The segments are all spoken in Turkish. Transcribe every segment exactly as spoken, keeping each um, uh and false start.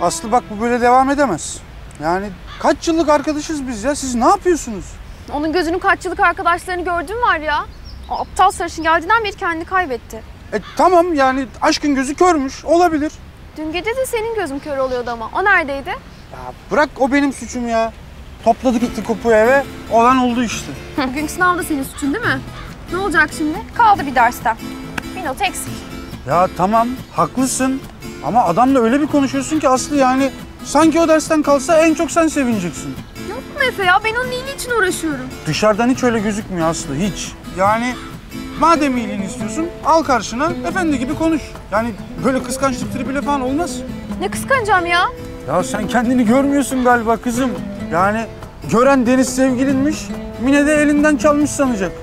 Aslı bak bu böyle devam edemez. Yani kaç yıllık arkadaşız biz ya. Siz ne yapıyorsunuz? Onun gözünün kaç yıllık arkadaşlarını gördün var ya. O aptal sarışın geldiğinden beri kendini kaybetti. E tamam yani aşkın gözü körmüş. Olabilir. Dün gece de senin gözün kör oluyordu ama. O neredeydi? Ya bırak o benim suçum ya. Topladık gitti kopu eve. Olan oldu işte. Bugünkü sınav da senin suçun değil mi? Ne olacak şimdi? Kaldı bir dersten. Bir not eksik. Ya tamam haklısın. Ama adamla öyle bir konuşuyorsun ki Aslı yani sanki o dersten kalsa en çok sen sevineceksin. Yapma Efe ya. Ben onun iyiliği için uğraşıyorum. Dışarıdan hiç öyle gözükmüyor Aslı hiç. Yani madem iyiliğini istiyorsun al karşına efendi gibi konuş. Yani böyle kıskançlık tribiyle falan olmaz. Ne kıskanacağım ya? Ya sen kendini görmüyorsun galiba kızım. Yani gören Deniz sevgilinmiş, Mine de elinden çalmış sanacak.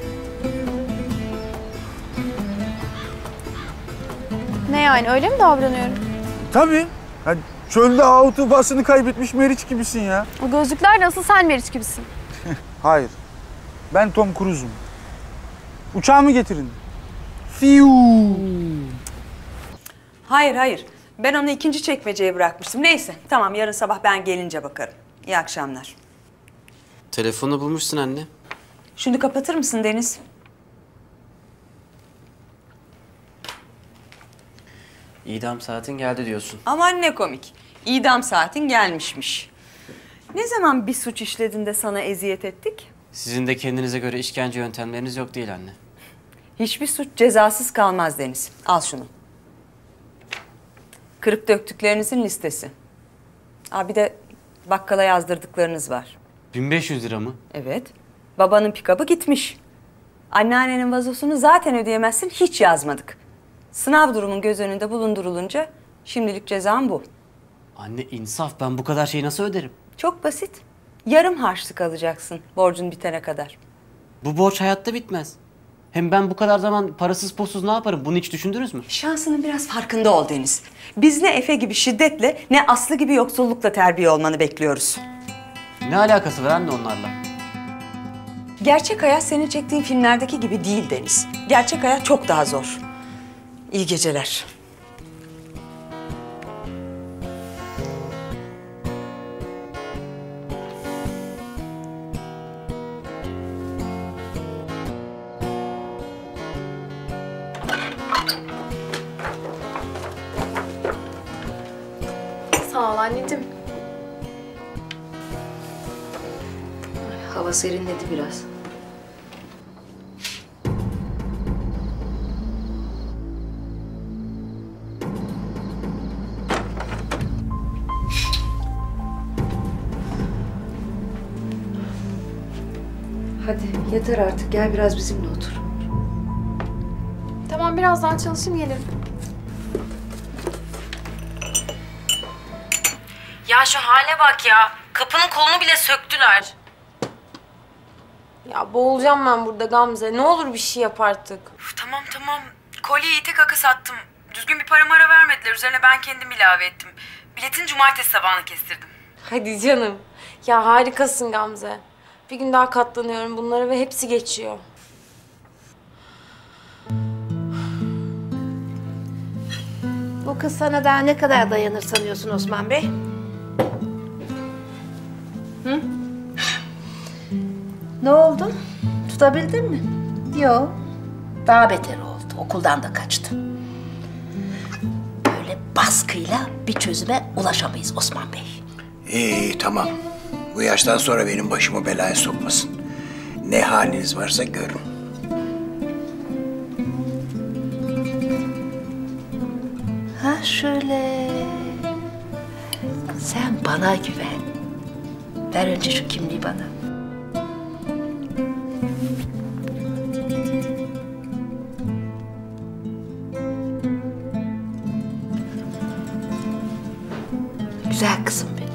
Ne yani öyle mi davranıyorum? Tabii. Ya çölde autubasını kaybetmiş Meriç gibisin ya. O gözlükler de asıl sen Meriç gibisin. Hayır. Ben Tom Cruise'um. Uçağımı getirin. Fiu. Hayır hayır. Ben onu ikinci çekmeceye bırakmıştım. Neyse tamam yarın sabah ben gelince bakarım. İyi akşamlar. Telefonu bulmuşsun anne. Şimdi kapatır mısın Deniz? İdam saatin geldi diyorsun. Aman ne komik. İdam saatin gelmişmiş. Ne zaman bir suç işledin de sana eziyet ettik? Sizin de kendinize göre işkence yöntemleriniz yok değil anne. Hiçbir suç cezasız kalmaz Deniz. Al şunu. Kırıp döktüklerinizin listesi. Aa, bir de bakkala yazdırdıklarınız var. bin beş yüz lira mı? Evet. Babanın pikabı gitmiş. Anneannenin vazosunu zaten ödeyemezsin, hiç yazmadık. Sınav durumun göz önünde bulundurulunca şimdilik cezam bu. Anne insaf, ben bu kadar şeyi nasıl öderim? Çok basit. Yarım harçlık alacaksın borcun bitene kadar. Bu borç hayatta bitmez. Hem ben bu kadar zaman parasız pulsuz ne yaparım? Bunu hiç düşündünüz mü? Şansının biraz farkında ol Deniz. Biz ne Efe gibi şiddetle ne Aslı gibi yoksullukla terbiye olmanı bekliyoruz. Ne alakası var anne onlarla? Gerçek hayat senin çektiğin filmlerdeki gibi değil Deniz. Gerçek hayat çok daha zor. İyi geceler. Sağ ol anneciğim. Hava serinledi biraz. Hadi yeter artık. Gel biraz bizimle otur. Tamam birazdan çalışayım gelirim. Ya şu hale bak ya. Kapının kolunu bile söktüler. Ya boğulacağım ben burada Gamze. Ne olur bir şey yap artık. Uf, tamam tamam. Kolyeyi tek akı sattım. Düzgün bir para mara vermediler. Üzerine ben kendim ilave ettim. Biletin cumartesi sabahını kestirdim. Hadi canım. Ya harikasın Gamze. Bir gün daha katlanıyorum bunlara ve hepsi geçiyor. Bu kız sana daha ne kadar dayanır sanıyorsun Osman Bey? Hı? Ne oldu? Tutabildin mi? Yok. Daha beter oldu. Okuldan da kaçtı. Böyle baskıyla bir çözüme ulaşamayız Osman Bey. İyi tamam. Bu yaştan sonra benim başımı belaya sokmasın. Ne haliniz varsa görün. Ha şöyle. Sen bana güven. Ver önce şu kimliği bana. Güzel kızım benim.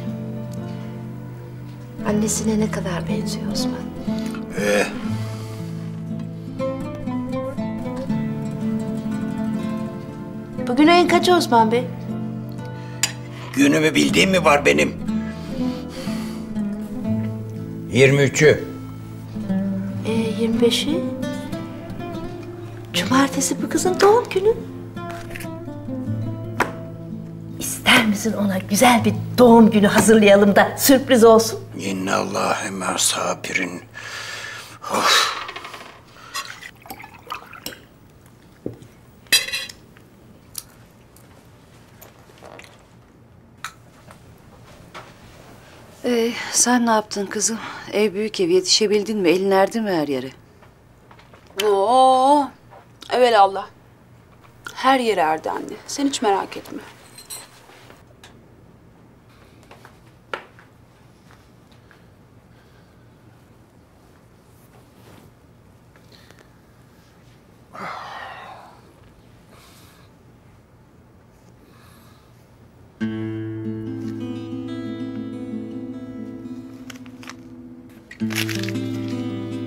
Annesine ne kadar benziyor Osman. Ee, Bugün ayın kaçı Osman Bey? günümü bildiğim mi var benim? yirmi üçü. Ee, yirmi beşi. Cumartesi bu kızın doğum günü. İster misin misin ona güzel bir doğum günü hazırlayalım da sürpriz olsun? İnnallâhe mâ sabirin. Of. Ee, sen ne yaptın kızım? Ev büyük ev, yetişebildin mi? Elin erdi mi her yere? Oo, evelallah. Her yere erdi anne. Sen hiç merak etme.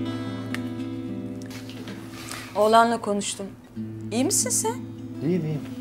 Oğlanla konuştum. İyi misin sen? İyiyim iyiyim.